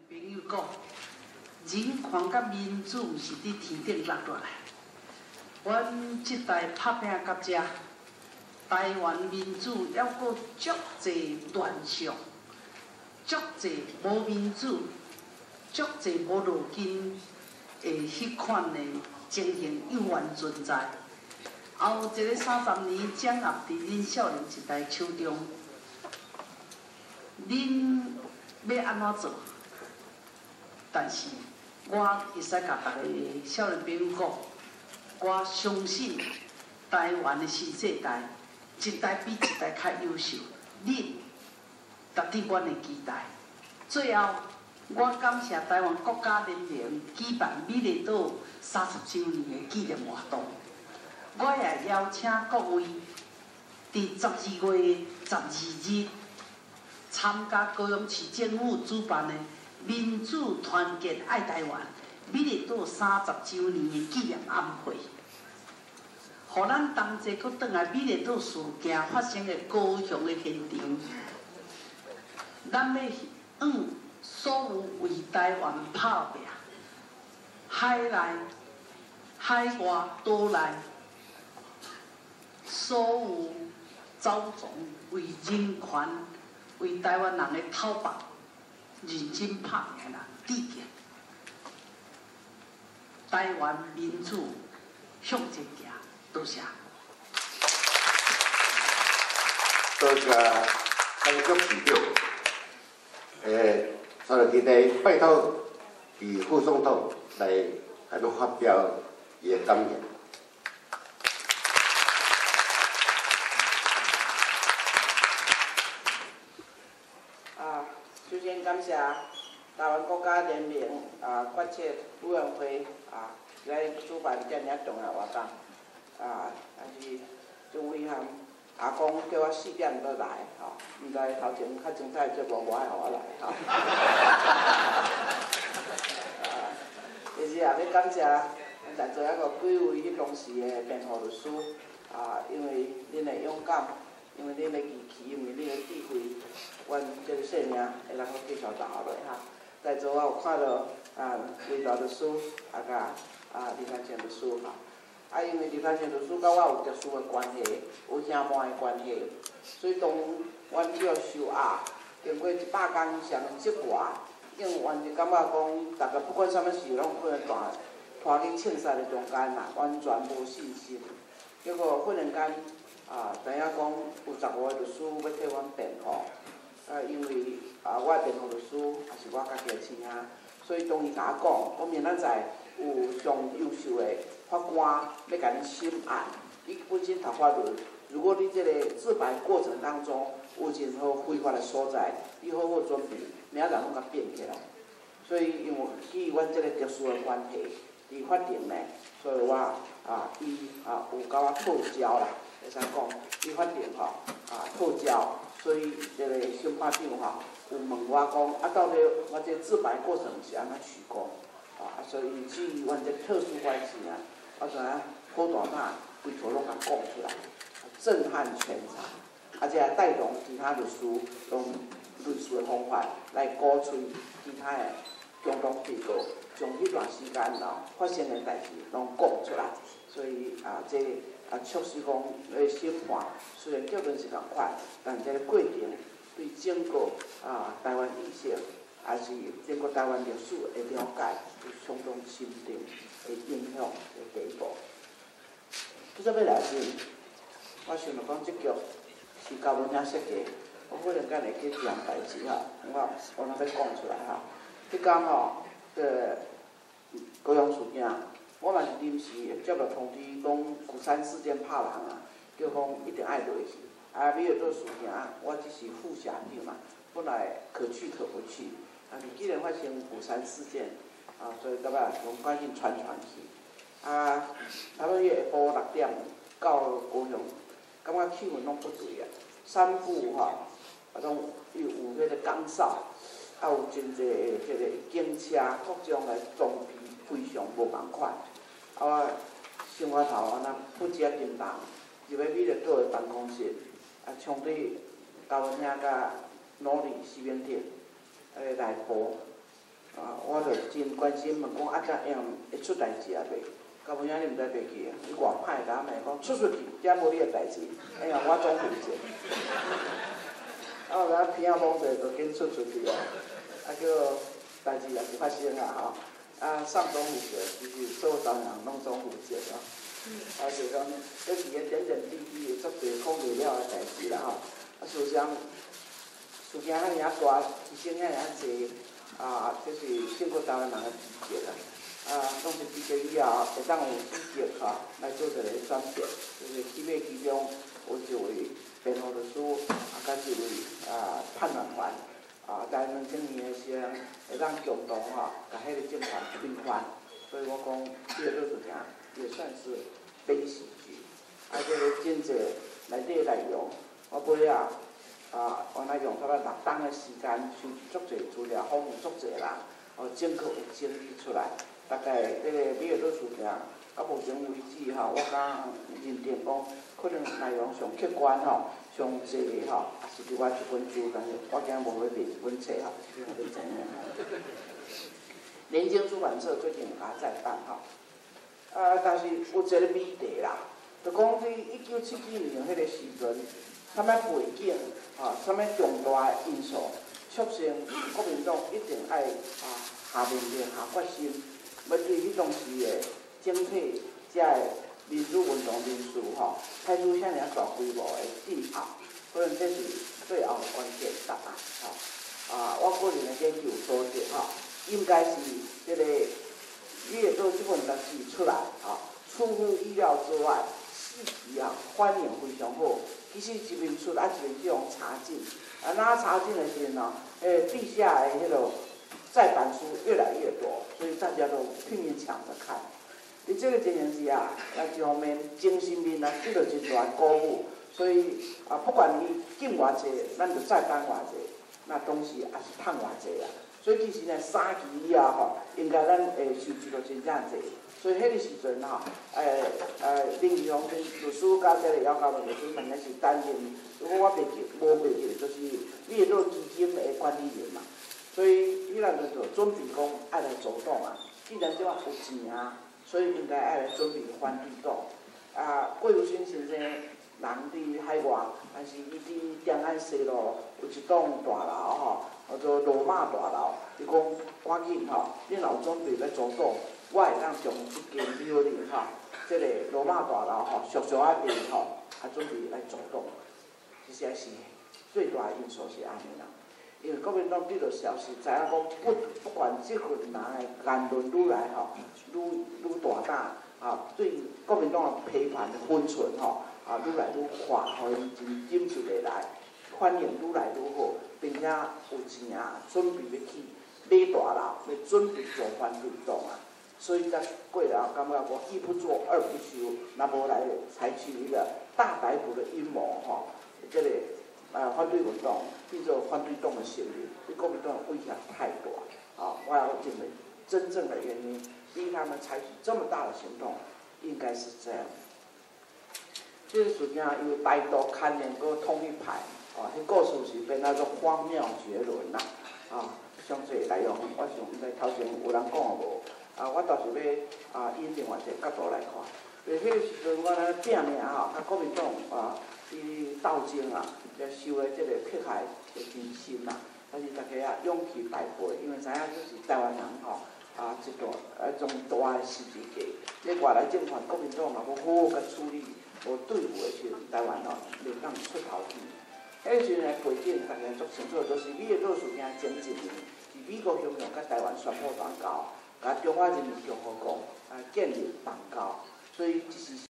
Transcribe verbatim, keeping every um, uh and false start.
朋友讲，人权甲民主是伫天顶落落来。阮即代拍拼到遮，台湾民主还阁足侪乱象，足侪无民主，足侪无路径的迄款的情形依然存在。后一个三十年掌握伫恁少年一代手中，恁要安怎做？但是我会使甲逐个少年朋友讲，我相信台湾的新世代一代比一代较优秀，恁值得阮的期待。最后，我感谢台湾国家联盟举办美丽岛三十周年的纪念活动。我也邀请各位伫十二月十二日参加高雄市政府主办的民主团结爱台湾美丽岛三十周年的纪念晚会，互咱同齐搁转来美丽岛事件发生的高雄的现场，咱要向所有为台湾拍拼、海内、海外、岛内所有走从为人权、为台湾人的讨伐、认真拍拼的人致敬。台湾民主向前行，多谢。 多谢台中市长，诶，所以今日拜托李副总统来向咱发表伊的感言。 啊，首先感谢台湾国家联盟啊决策委员会啊来主办遮尔重要活动啊，但是这位含阿公叫我四点要来吼，毋知头前较精彩节目无爱互我来吼。啊，其实也要感谢在座还个几位迄当时的辩护律师啊，因为恁的勇敢，因为恁的义气，因为恁的智慧，阮这个生命会能够继续留下来哈。在座我有看到啊，魏大律师啊，甲啊李汉健律师哈。啊，因为李汉健律师甲我有特殊的关系，有兄妹的关系，所以当阮去互收押，经过一百工以上的折磨，因为阮就感觉讲，大家不管啥物事，拢可能带拖去凊彩的中间啦，完全无信心。结果忽然间啊，知影讲有十五个律师要替阮辩护。啊，因为啊，我的辩护律师也是我家己的亲兄，所以当伊甲我讲，我明仔载有上优秀的法官要甲你审案，你本身读法律，如果你这个自白过程当中有任何非法的所在，你好好准备，明仔载拢甲变起来。所以因为基于阮这个特殊的关系，伫法庭呢，所以我啊，伊啊有甲我透交啦，会使讲伊法庭吼啊透交。所以，这个审判长吼有问我讲，啊，到底我这自白过程是安怎取供？啊，所以基于阮这特殊关系啊，我知影好大胆，规条拢甲讲出来，震撼全场，而且还带动其他律师用律师的方法来鼓吹其他的共同被告，将迄段时间咯发生的代志拢讲出来，所以啊，这啊促使讲诶审判。虽然结论是共款，但这个过程对整个啊台湾意识，还是整个台湾历史的了解，有相当深沉的影响的地步。即阵要来时，我想着讲即局是交文遐设计，我忽然间会去讲代志哈，我我若要讲出来哈。迄天吼，个高雄事件，我嘛是临时接到通知，讲鼓山事件拍人啊。叫讲一定爱落去，啊，你要做事情，我只是副辖长嘛，本来可去可不去，啊，既然发生鼓山事件，啊，所以感觉拢赶紧传传去，啊，差不多迄下晡六点到高雄，感觉气氛拢不对啊，三副吼，啊，种有有迄个岗哨，啊，有真侪即个警车，各种的装备非常无共款，啊，我想我头安那不只叮当。入去美丽岛的办公室，啊，冲对高文遐甲努力西边店，迄个内部， 啊，我就真关心问讲啊，怎样会出代志啊袂？到尾仔你毋知袂记啊？伊外歹甲问讲出出去，遮无你的代志。哎呀，我总负责。啊，我甲鼻仔摸者就紧出出去啊，啊叫代志也是发生啊吼。啊，上总负责，就是所有人拢总负责啊。啊，就讲，这是个点点滴滴的足侪控制了的代志啦吼。啊，事实上，事件遐尔大，牺牲遐尔济，啊，这是整个台湾人的积极啦。啊，拢是积极以后，会当有积极吼来做一个转变，就是起码其中有一位辩护律师，啊，甲一位啊判断员，啊，在两千年的时候，会当共同吼，甲迄个政权平反。所以我讲，这个事情也算是悲喜剧。啊，这个真济内底内容，我尾啊，啊，原来用到了六档的时间，收集足侪资料，访问足侪人，哦，整个有整理出来。大概这个美月老事件到目前为止吼，我敢认定讲，可能内容上客观吼，上济吼，也是伫我一本书，但是我今无要卖一本册吼，你知影。联经出版社最近有甲再版吼，啊，但是有一个谜题啦，就讲伫一九七几年迄个时阵，啥物背景啊，啥物重大的因素促成国民党一定爱啊下面的下决心，要对迄当时的整体遮的民主运动人士吼，采取遐尔大规模的镇压，可能这是最后的关键答案吼。啊，我个人的研究所见吼。应该是这个阅读这本杂志出来啊，出乎意料之外，戏剧啊反应非常好。其实一边出啊一边这种查禁，啊哪查禁的时候呢，诶地下的迄个再版书越来越多，所以大家都拼命抢着看。伫这个情形之下，啊一方面精神面啊得到一大鼓舞，所以啊不管你进偌济，咱就再版偌济，那东西也是趁偌济啊。所以其实呢，三期以后吼，应该咱会收集到真正侪。所以迄个时阵吼，诶诶，林义雄律师甲这个姚嘉文律师，两个是担任，如果我袂记无袂记，就是美乐基金的管理员嘛。所以伊人就准备讲爱来走动啊，既然即话有钱啊，所以应该爱来准备反对党。啊，郭有新先生人伫海外，但是伊伫长安西路有一栋大楼吼。叫做罗马大楼，伊讲赶紧吼，恁若有准备要走动，我会当从一间庙里吼，即个罗马大楼吼，俗俗啊边吼，啊准备来走动，实在是最大的因素是安尼啦。因为国民党得到消息，知影讲不不管即群人的言论愈来吼，愈愈大胆啊，对国民党的批判的分寸吼，啊愈来愈快，互因真忍受下来，反应愈来愈好。并且有钱啊，准备要去买大楼，要准备做反对党啊，所以在过了感觉讲一不做二不休，那无来采取一个大逮捕的阴谋吼，这个呃反对运动变做反对党的势力，对国民党的威胁太大啊！我要认为真正的原因，逼他们采取这么大的行动，应该是这样。这个事件因为歹毒牵连个统一派。哦，迄故事是变那做荒谬绝伦啦！啊，上侪内容，我想毋知头前有人讲无？啊，我倒是要啊，以另外一个角度来看。所以迄个时阵，我咧拼命吼，甲国民党啊，伊斗争啊，咧受诶即个迫害诶真心啦。但是大家啊，勇气百倍，因为知影这是台湾人吼啊，一段啊种大诶时机过。咧外来政权国民党若无好好甲处理，无对付诶时阵，台湾哦，袂当出头天。迄个时阵诶背景，大家足清楚，就是美月老事件前一年，伫美国向向甲台湾宣布断交，甲中华人民共和国啊建立邦交，所以这是。